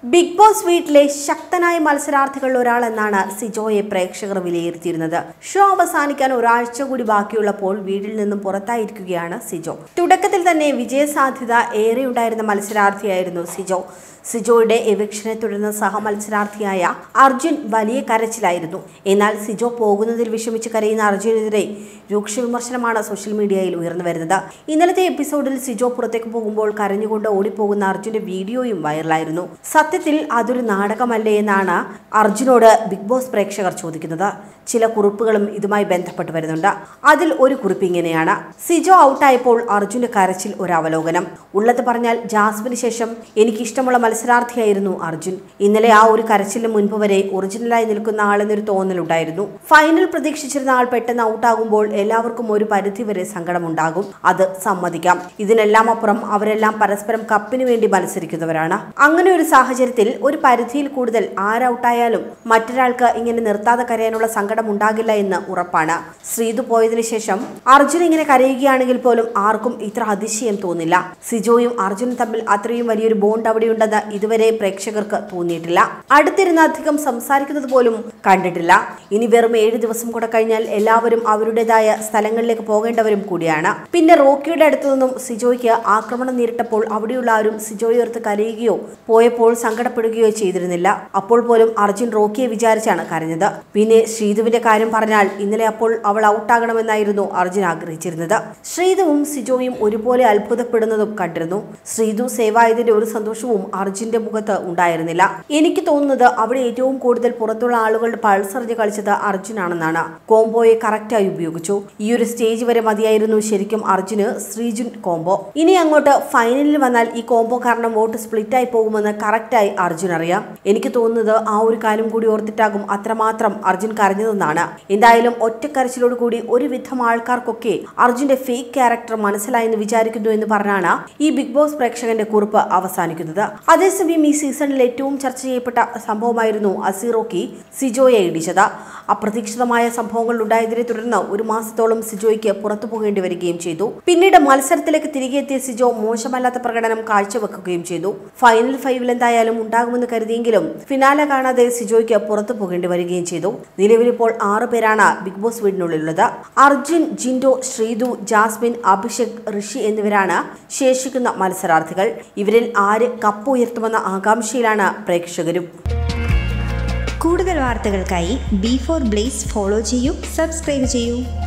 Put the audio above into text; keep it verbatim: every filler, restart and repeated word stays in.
Big boss വീട്ടിലെ ശക്തനായ മത്സരാർത്ഥികളിൽ ഒരാളെന്നാണ് സിജോയെ പ്രേക്ഷകർ വിലയിരുത്തിയിരുന്നത്. ഷോ അവസാനിക്കാൻ ഒരാഴ്ച കൂടി ബാക്കിയുള്ളപ്പോൾ വീട്ടിൽ നിന്നും പുറത്തായിരിക്കുകയാണ് സിജോ. തുടക്കത്തിൽ തന്നെ വിജയസാധ്യത ഏറെയുണ്ടായിരുന്ന മത്സരാർത്ഥിയായിരുന്നു സിജോ. സിജോയുടെ എവിക്ഷനെ തുടർന്ന് സഹ മത്സരാർത്ഥിയായ അർജുൻ വലിയ കരച്ചിലായിരുന്നു. എന്നാൽ സിജോ പോകുന്നതിൽ വിഷമിച്ച് കരയുന്ന അർജുനെതിരെ രൂക്ഷ വിമർശനമാണ് സോഷ്യൽ മീഡിയയിൽ ഉയർന്നു വരുന്നത്. ഇന്നലത്തെ എപ്പിസോഡിൽ സിജോ പുറത്തേക്ക് പോകുമ്പോൾ കരഞ്ഞുകൊണ്ട് ഓടിപ്പോകുന്ന അർജുന്റെ വീഡിയോയും വൈറലായിരുന്നു. സത്യത്തിൽ അതൊരു നാടകമല്ലേ എന്നാണ് അർജുനോട് ബിഗ് ബോസ് പ്രേക്ഷകർ ചോദിക്കുന്നത്. ചില കുറിപ്പുകളും ഇതുമായി ബന്ധപ്പെട്ട് വരുന്നുണ്ട്. അതിൽ ഒരു കുറിപ്പ് ഇങ്ങനെയാണ്: സിജോ ഔട്ടായപ്പോൾ അർജുന്റെ കരച്ചിൽ ഒരു അവലോകനം. ഉള്ളത് പറഞ്ഞാൽ ജാസ്മിന് ശേഷം എനിക്കിഷ്ടമുള്ള മത്സരാർത്ഥിയായിരുന്നു അർജുൻ. ഇന്നലെ ആ ഒരു കരച്ചിലിന് മുൻപ് വരെ ഒറിജിനലായി നിൽക്കുന്ന ആളെന്നൊരു തോന്നലുണ്ടായിരുന്നു. ഫൈനൽ പ്രതീക്ഷിച്ചിരുന്ന ആൾ പെട്ടെന്ന് ഔട്ടാകുമ്പോൾ എല്ലാവർക്കും ഒരു പരിധി വരെ സങ്കടമുണ്ടാകും. അത് സമ്മതിക്കാം. ഇതിനെല്ലാം അപ്പുറം അവരെല്ലാം പരസ്പരം കപ്പിന് വേണ്ടി മത്സരിക്കുന്നവരാണ്. അങ്ങനെ ഒരു സാഹചര്യത്തിൽ ഒരു പരിധിയിൽ കൂടുതൽ ആരൗട്ടായാലും മറ്റൊരാൾക്ക് ഇങ്ങനെ നിർത്താതെ കരയാനുള്ള സങ്കടം ഉണ്ടാകില്ല എന്ന് ഉറപ്പാണ്. ശ്രീതു പോയതിനു ശേഷം അർജുൻ ഇങ്ങനെ കരയുകയാണെങ്കിൽ പോലും ആർക്കും ഇത്ര അതിശയം തോന്നില്ല. സിജോയും അർജുനും തമ്മിൽ അത്രയും വലിയൊരു ബോണ്ട് അവിടെയുണ്ടെന്ന് ഇതുവരെ പ്രേക്ഷകർക്ക് തോന്നിയിട്ടില്ല. അടുത്തിരുന്ന് അധികം സംസാരിക്കുന്നത് പോലും കണ്ടിട്ടില്ല. ഇനി വെറും ഏഴ് ദിവസം കൂടെ കഴിഞ്ഞാൽ എല്ലാവരും അവരുടേതായ സ്ഥലങ്ങളിലേക്ക് പോകേണ്ടവരും കൂടിയാണ്. പിന്നെ റോക്കിയുടെ അടുത്തു നിന്നും സിജോയ്ക്ക് ആക്രമണം നേരിട്ടപ്പോൾ അവിടെയുള്ള ആരും സിജോയോർത്ത് കരയുകയോ പോയപ്പോൾ സങ്കടപ്പെടുകയോ ചെയ്തിരുന്നില്ല. അപ്പോൾ പോലും അർജുൻ റോക്കിയെ വിചാരിച്ചാണ് കരഞ്ഞത്. പിന്നെ ശ്രീതുവിന്റെ കാര്യം പറഞ്ഞാൽ ഇന്നലെ അപ്പോൾ അവൾ ഔട്ടാകണമെന്നായിരുന്നു അർജുൻ ആഗ്രഹിച്ചിരുന്നത്. ശ്രീതുവും സിജോയും ഒരുപോലെ അത്ഭുതപ്പെടുന്നതും കണ്ടിരുന്നു. ശ്രീതു സേവായതിന്റെ ഒരു സന്തോഷവും അർജുന്റെ മുഖത്ത് ഉണ്ടായിരുന്നില്ല. എനിക്ക് തോന്നുന്നത് അവിടെ ഏറ്റവും കൂടുതൽ പുറത്തുള്ള ആളുകളുടെ പൾസറിഞ്ഞ് കളിച്ചത് അർജുനാണെന്നാണ്. കോംബോയെ കറക്റ്റായി ഉപയോഗിച്ചു. ഈ ഒരു സ്റ്റേജ് വരെ മതിയായിരുന്നു ശരിക്കും അർജുന് ശ്രീജുൻ കോംബോ. ഇനി അങ്ങോട്ട് ഫൈനലിൽ വന്നാൽ ഈ കോംബോ കാരണം വോട്ട് സ്പ്ലിറ്റ് ആയി പോകുമെന്ന് കറക്റ്റായി അർജുൻ അറിയാം. എനിക്ക് തോന്നുന്നത് ആ ഒരു കാര്യം കൂടി ഓർത്തിട്ടാകും അത്രമാത്രം അർജുൻ കരഞ്ഞതെന്നാണ്. എന്തായാലും ഒറ്റക്കരച്ചിലോട് കൂടി ഒരുവിധം ആൾക്കാർക്കൊക്കെ അർജുന്റെ ഫേക്ക് ക്യാരക്ടർ മനസ്സിലായെന്ന് വിചാരിക്കുന്നു എന്ന് പറഞ്ഞാണ് ഈ ബിഗ് ബോസ് പ്രേക്ഷകന്റെ കുറിപ്പ് അവസാനിക്കുന്നത്. അതേസമയം ഈ സീസണിൽ ഏറ്റവും ചർച്ച ചെയ്യപ്പെട്ട സംഭവമായിരുന്നു അസീറോക്കി സിജോയെ ഇടിച്ചത്. അപ്രതീക്ഷിതമായ സംഭവങ്ങൾ ഉണ്ടായതിനെ തുടർന്ന് ഒരു മാസത്തോളം സിജോയ്ക്ക് പുറത്തു പോകേണ്ടി വരികയും ചെയ്തു. പിന്നീട് മത്സരത്തിലേക്ക് തിരികെ എത്തിയ സിജോ മോശമല്ലാത്ത പ്രകടനം കാഴ്ചവെക്കുകയും ചെയ്തു. ഫൈനൽ ഫൈവിൽ എന്തായാലും ഉണ്ടാകുമെന്ന് കരുതിയെങ്കിലും ഫിനാലെ കാണാതെ സിജോയ്ക്ക് പുറത്തു പോകേണ്ടി വരികയും ചെയ്തു. നിലവിലിപ്പോൾ ആറു പേരാണ് ബിഗ് ബോസ് വീടിനുള്ളിലുള്ളത്. അർജുൻ, ജിൻഡോ, ശ്രീതു, ജാസ്മിൻ, അഭിഷേക്, ഋഷി എന്നിവരാണ് ശേഷിക്കുന്ന മത്സരാർത്ഥികൾ. ഇവരിൽ ആര് കപ്പ് ഉയർത്തുമെന്ന ആകാംക്ഷയിലാണ് പ്രേക്ഷകരും. കൂടുതൽ വാർത്തകൾക്കായി ബി ഫോർ ബ്ലേസ് ഫോളോ ചെയ്യൂ, സബ്സ്ക്രൈബ് ചെയ്യൂ.